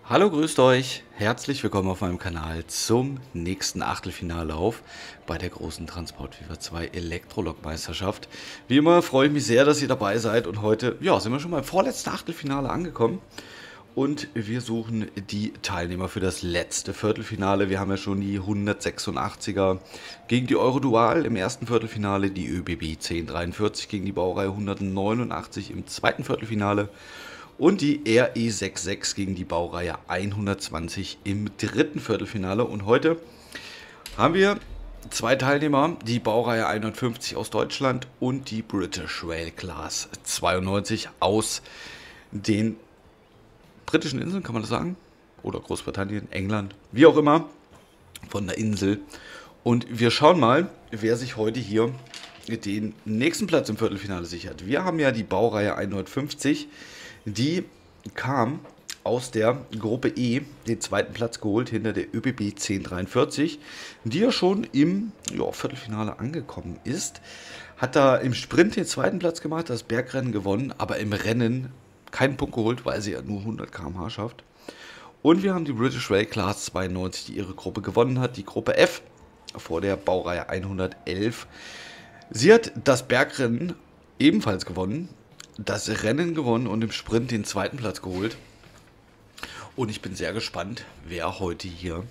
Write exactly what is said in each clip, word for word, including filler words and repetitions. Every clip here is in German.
Hallo, grüßt euch. Herzlich willkommen auf meinem Kanal zum nächsten Achtelfinale-Lauf bei der großen Transport Fever zwei Elektrolog-Meisterschaft. Wie immer freue ich mich sehr, dass ihr dabei seid und heute, ja, sind wir schon beim vorletzten Achtelfinale angekommen. Und wir suchen die Teilnehmer für das letzte Viertelfinale. Wir haben ja schon die hundertsechsundachtziger gegen die Eurodual im ersten Viertelfinale, die ÖBB zehn dreiundvierzig gegen die Baureihe hundertneunundachtzig im zweiten Viertelfinale und die R E sechsundsechzig gegen die Baureihe hundertzwanzig im dritten Viertelfinale. Und heute haben wir zwei Teilnehmer, die Baureihe hundertfünfzig aus Deutschland und die British Rail Class zweiundneunzig aus den britischen Inseln, kann man das sagen? Oder Großbritannien, England, wie auch immer, von der Insel. Und wir schauen mal, wer sich heute hier den nächsten Platz im Viertelfinale sichert. Wir haben ja die Baureihe hundertfünfzig, die kam aus der Gruppe E den zweiten Platz geholt hinter der ÖBB zehn dreiundvierzig, die ja schon im ja, Viertelfinale angekommen ist. Hat da im Sprint den zweiten Platz gemacht, das Bergrennen gewonnen, aber im Rennen keinen Punkt geholt, weil sie ja nur hundert Kilometer pro Stunde schafft. Und wir haben die British Rail Class zweiundneunzig, die ihre Gruppe gewonnen hat, die Gruppe F vor der Baureihe hundertelf. Sie hat das Bergrennen ebenfalls gewonnen, das Rennen gewonnen und im Sprint den zweiten Platz geholt. Und ich bin sehr gespannt, wer heute hier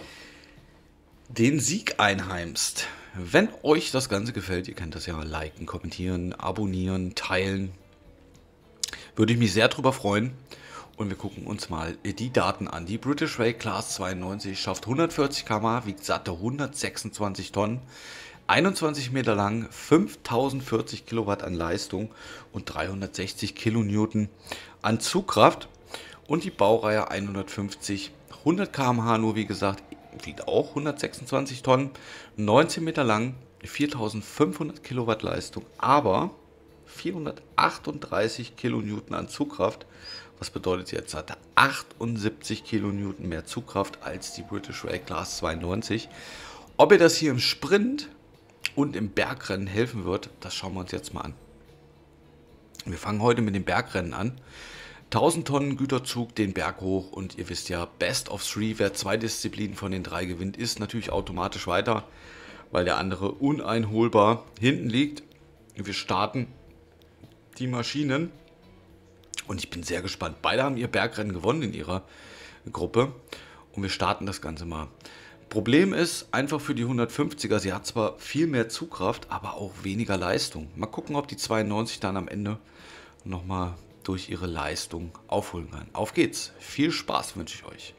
den Sieg einheimst. Wenn euch das Ganze gefällt, ihr kennt das ja, liken, kommentieren, abonnieren, teilen. Würde ich mich sehr drüber freuen. Und wir gucken uns mal die Daten an. Die British Rail Class zweiundneunzig schafft hundertvierzig Kilometer pro Stunde, wiegt satte hundertsechsundzwanzig Tonnen, einundzwanzig Meter lang, fünftausendvierzig Kilowatt an Leistung und dreihundertsechzig Kilonewton an Zugkraft. Und die Baureihe hundertfünfzig, hundert Kilometer pro Stunde, nur wie gesagt, wiegt auch hundertsechsundzwanzig Tonnen, neunzehn Meter lang, viertausendfünfhundert Kilowatt Leistung, aber vierhundertachtunddreißig Kilonewton an Zugkraft. Was bedeutet sie jetzt? Hatte achtundsiebzig Kilonewton mehr Zugkraft als die British Rail Class zweiundneunzig. Ob ihr das hier im Sprint und im Bergrennen helfen wird, das schauen wir uns jetzt mal an. Wir fangen heute mit dem Bergrennen an. tausend Tonnen Güterzug den Berg hoch und ihr wisst ja, Best of Three, wer zwei Disziplinen von den drei gewinnt, ist natürlich automatisch weiter, weil der andere uneinholbar hinten liegt. Wir starten die Maschinen und ich bin sehr gespannt. Beide haben ihr Bergrennen gewonnen in ihrer Gruppe und wir starten das Ganze mal. Problem ist einfach für die hundertfünfziger, sie hat zwar viel mehr Zugkraft, aber auch weniger Leistung. Mal gucken, ob die zweiundneunzig dann am Ende nochmal durch ihre Leistung aufholen kann. Auf geht's. Viel Spaß wünsche ich euch.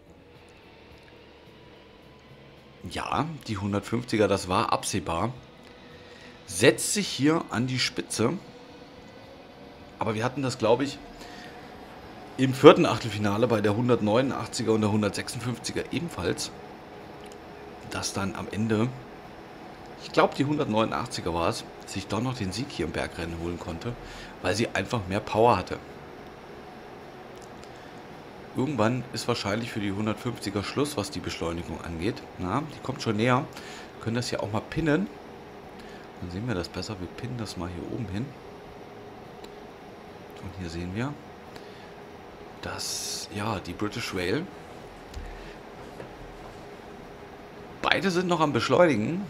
Ja, die hundertfünfziger, das war absehbar. Setzt sich hier an die Spitze. Aber wir hatten das, glaube ich, im vierten Achtelfinale bei der hundertneunundachtziger und der hundertsechsundfünfziger ebenfalls, dass dann am Ende, ich glaube die hundertneunundachtziger war es, sich doch noch den Sieg hier im Bergrennen holen konnte, weil sie einfach mehr Power hatte. Irgendwann ist wahrscheinlich für die hundertfünfziger Schluss, was die Beschleunigung angeht. Na, die kommt schon näher. Wir können das ja auch mal pinnen. Dann sehen wir das besser. Wir pinnen das mal hier oben hin. Und hier sehen wir, dass, ja, die British Rail, beide sind noch am Beschleunigen,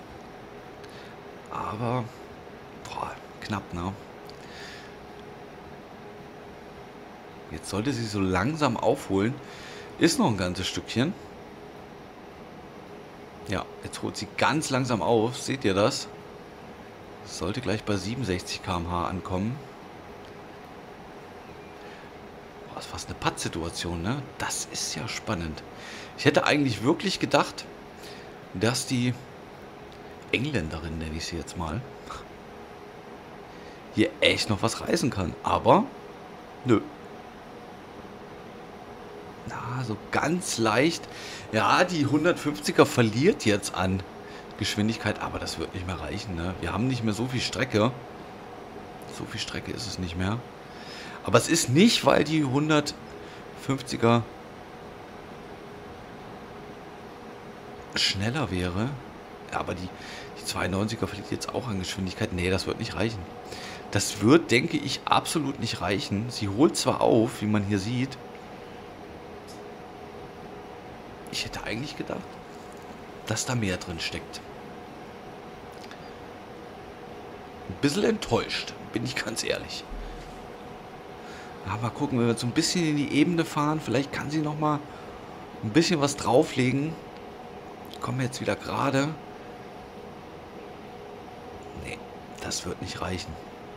aber, boah, knapp, ne? Jetzt sollte sie so langsam aufholen. Ist noch ein ganzes Stückchen. Ja, jetzt holt sie ganz langsam auf. Seht ihr das? Sollte gleich bei siebenundsechzig Kilometer pro Stunde ankommen. Boah, das ist fast eine Pattsituation, ne? Das ist ja spannend. Ich hätte eigentlich wirklich gedacht, dass die Engländerin, nenne ich sie jetzt mal, hier echt noch was reißen kann. Aber, nö. Na, so ganz leicht. Ja, die hundertfünfziger verliert jetzt an Geschwindigkeit, aber das wird nicht mehr reichen, ne? Wir haben nicht mehr so viel Strecke. So viel Strecke ist es nicht mehr. Aber es ist nicht, weil die hundertfünfziger schneller wäre. Ja, aber die, die zweiundneunziger verliert jetzt auch an Geschwindigkeit. Nee, das wird nicht reichen. Das wird, denke ich, absolut nicht reichen. Sie holt zwar auf, wie man hier sieht, Ich hätte eigentlich gedacht, dass da mehr drin steckt. Ein bisschen enttäuscht, bin ich ganz ehrlich. Ja, mal gucken, wenn wir jetzt so ein bisschen in die Ebene fahren, vielleicht kann sie noch mal ein bisschen was drauflegen. Kommen wir jetzt wieder gerade. Nee, das wird nicht reichen.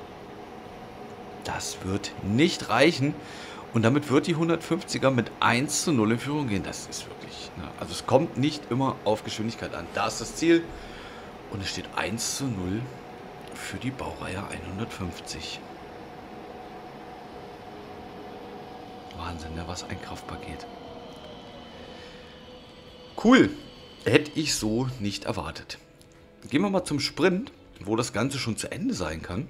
Das wird nicht reichen. Und damit wird die hundertfünfziger mit eins zu null in Führung gehen. Das ist wirklich... Ne, also es kommt nicht immer auf Geschwindigkeit an. Da ist das Ziel. Und es steht eins zu null für die Baureihe hundertfünfzig. Wahnsinn, ne? Was ein Kraftpaket. Cool. Hätte ich so nicht erwartet. Gehen wir mal zum Sprint, wo das Ganze schon zu Ende sein kann.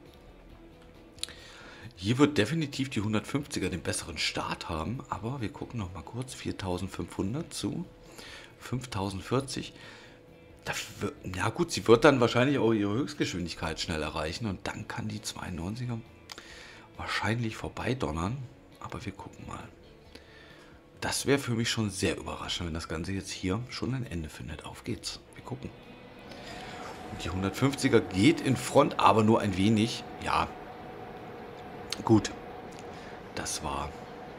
Hier wird definitiv die hundertfünfziger den besseren Start haben, aber wir gucken noch mal kurz. viertausendfünfhundert zu fünftausendvierzig. Da wird, ja gut, sie wird dann wahrscheinlich auch ihre Höchstgeschwindigkeit schnell erreichen und dann kann die zweiundneunziger wahrscheinlich vorbeidonnern. Aber wir gucken mal. Das wäre für mich schon sehr überraschend, wenn das Ganze jetzt hier schon ein Ende findet. Auf geht's. Wir gucken. Und die hundertfünfziger geht in Front, aber nur ein wenig. Ja, gut. Das war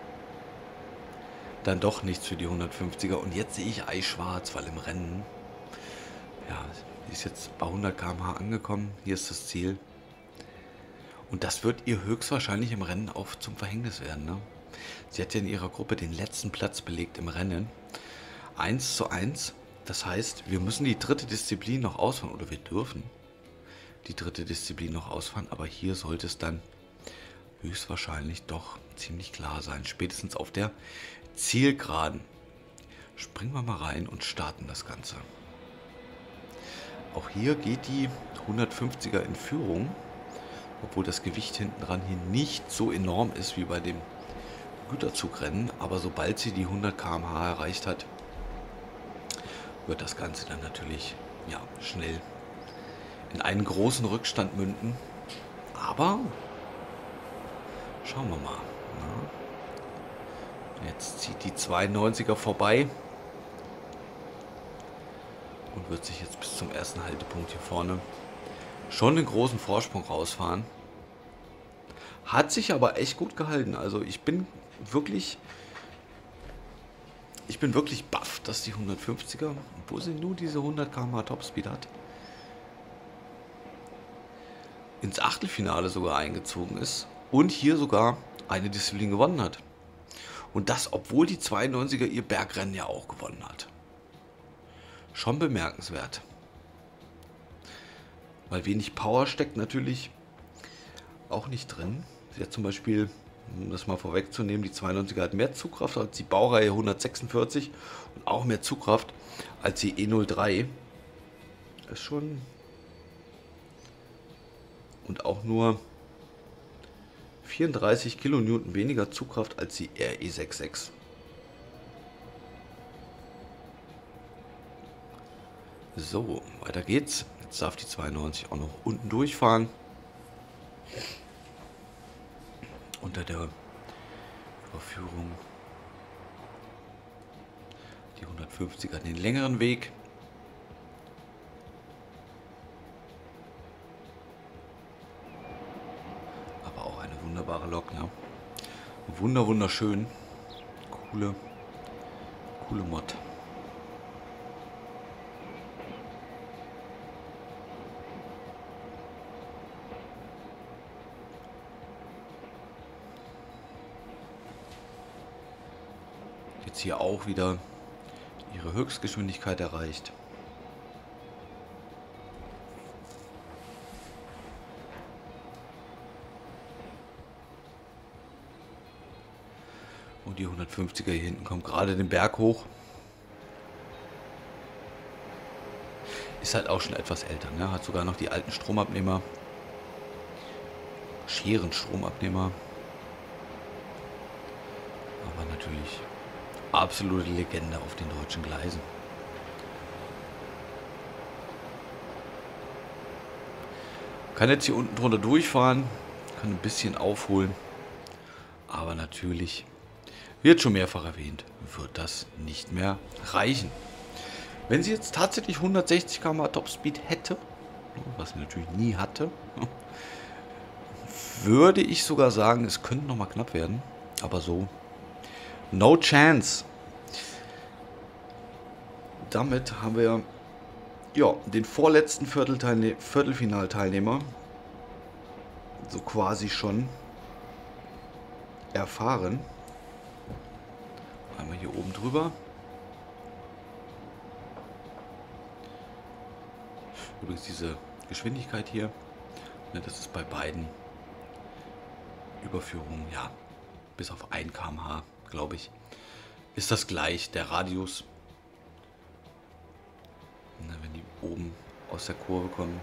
dann doch nichts für die hundertfünfziger. Und jetzt sehe ich eischwarz, weil im Rennen... Ja, sie ist jetzt bei hundert Kilometer pro Stunde angekommen. Hier ist das Ziel. Und das wird ihr höchstwahrscheinlich im Rennen auch zum Verhängnis werden. Ne? Sie hat ja in ihrer Gruppe den letzten Platz belegt im Rennen. eins zu eins. Das heißt, wir müssen die dritte Disziplin noch ausfahren. Oder wir dürfen die dritte Disziplin noch ausfahren. Aber hier sollte es dann höchstwahrscheinlich doch ziemlich klar sein. Spätestens auf der Zielgeraden. Springen wir mal rein und starten das Ganze. Auch hier geht die hundertfünfziger in Führung. Obwohl das Gewicht hinten dran hier nicht so enorm ist wie bei dem Güterzugrennen. Aber sobald sie die hundert Kilometer pro Stunde erreicht hat, wird das Ganze dann natürlich ja, schnell in einen großen Rückstand münden. Aber schauen wir mal. Ja. Jetzt zieht die zweiundneunziger vorbei und wird sich jetzt bis zum ersten Haltepunkt hier vorne schon einen großen Vorsprung rausfahren. Hat sich aber echt gut gehalten. Also ich bin wirklich... Ich bin wirklich baff, dass die hundertfünfziger, obwohl sie nur diese hundert Kilometer pro Stunde Topspeed hat, ins Achtelfinale sogar eingezogen ist und hier sogar eine Disziplin gewonnen hat. Und das, obwohl die zweiundneunziger ihr Bergrennen ja auch gewonnen hat. Schon bemerkenswert. Weil wenig Power steckt natürlich auch nicht drin. Sie hat zum Beispiel, um das mal vorwegzunehmen, die zweiundneunziger hat mehr Zugkraft als die Baureihe hundertsechsundvierzig und auch mehr Zugkraft als die E null drei. Das ist schon... Und auch nur vierunddreißig Kilonewton weniger Zugkraft als die R E sechsundsechzig. So, weiter geht's. Jetzt darf die zweiundneunzig auch noch unten durchfahren. Unter der Überführung. Die hundertfünfziger den längeren Weg. Aber auch eine wunderbare Lok, ne? Wunder, wunderschön. Coole, coole Mod. Jetzt hier auch wieder ihre Höchstgeschwindigkeit erreicht. Und die hundertfünfziger hier hinten kommt gerade den Berg hoch. Ist halt auch schon etwas älter, ne? Hat sogar noch die alten Stromabnehmer. Scherenstromabnehmer. Aber natürlich absolute Legende auf den deutschen Gleisen. Kann jetzt hier unten drunter durchfahren, kann ein bisschen aufholen, aber natürlich wird schon mehrfach erwähnt, wird das nicht mehr reichen. Wenn sie jetzt tatsächlich hundertsechzig Kilometer pro Stunde Topspeed hätte, was sie natürlich nie hatte, würde ich sogar sagen, es könnte noch mal knapp werden. Aber so, no chance. Damit haben wir ja den vorletzten Viertelteilne Viertelfinalteilnehmer so quasi schon erfahren. Einmal hier oben drüber. Übrigens diese Geschwindigkeit hier, ne, das ist bei beiden Überführungen, ja, bis auf ein Kilometer pro Stunde, glaube ich, ist das gleich. Der Radius, ne, wenn die oben aus der Kurve kommen.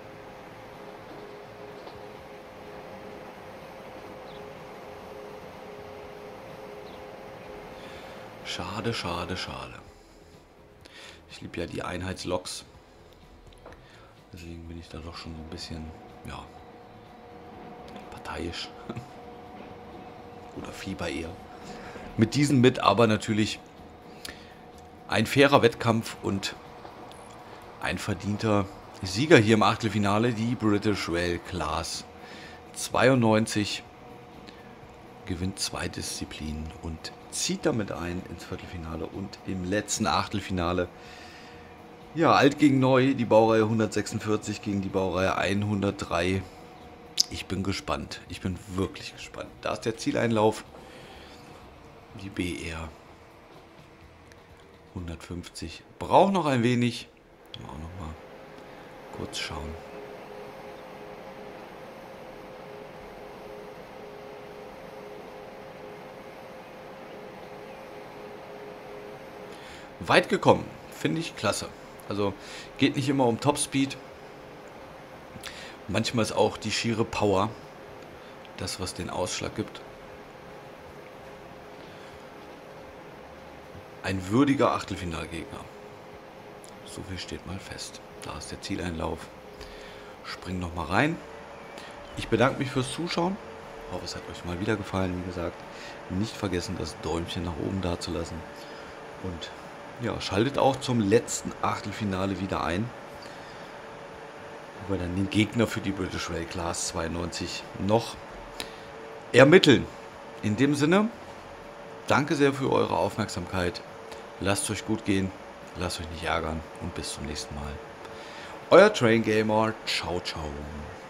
Schade, schade, schade. Ich liebe ja die Einheitsloks. Deswegen bin ich da doch schon so ein bisschen, ja, parteiisch. Oder Fieber eher. Mit diesen mit, aber natürlich ein fairer Wettkampf und ein verdienter Sieger hier im Achtelfinale, die British Rail Class zweiundneunzig. Gewinnt zwei Disziplinen und zieht damit ein ins Viertelfinale und im letzten Achtelfinale. Ja, alt gegen neu, die Baureihe hundertsechsundvierzig gegen die Baureihe hundertdrei. Ich bin gespannt, ich bin wirklich gespannt. Da ist der Zieleinlauf, die B R hundertfünfzig. Braucht noch ein wenig, auch noch mal kurz schauen. Weit gekommen, finde ich klasse. Also geht nicht immer um Topspeed. Manchmal ist auch die schiere Power das, was den Ausschlag gibt. Ein würdiger Achtelfinalgegner. So viel steht mal fest. Da ist der Zieleinlauf. Spring noch mal rein. Ich bedanke mich fürs Zuschauen. Ich hoffe, es hat euch mal wieder gefallen. Wie gesagt, nicht vergessen, das Däumchen nach oben da zu lassen. Und ja, schaltet auch zum letzten Achtelfinale wieder ein, wo wir dann den Gegner für die British Rail Class zweiundneunzig noch ermitteln. In dem Sinne, danke sehr für eure Aufmerksamkeit. Lasst es euch gut gehen, lasst euch nicht ärgern und bis zum nächsten Mal. Euer Train Gamer. Ciao, ciao.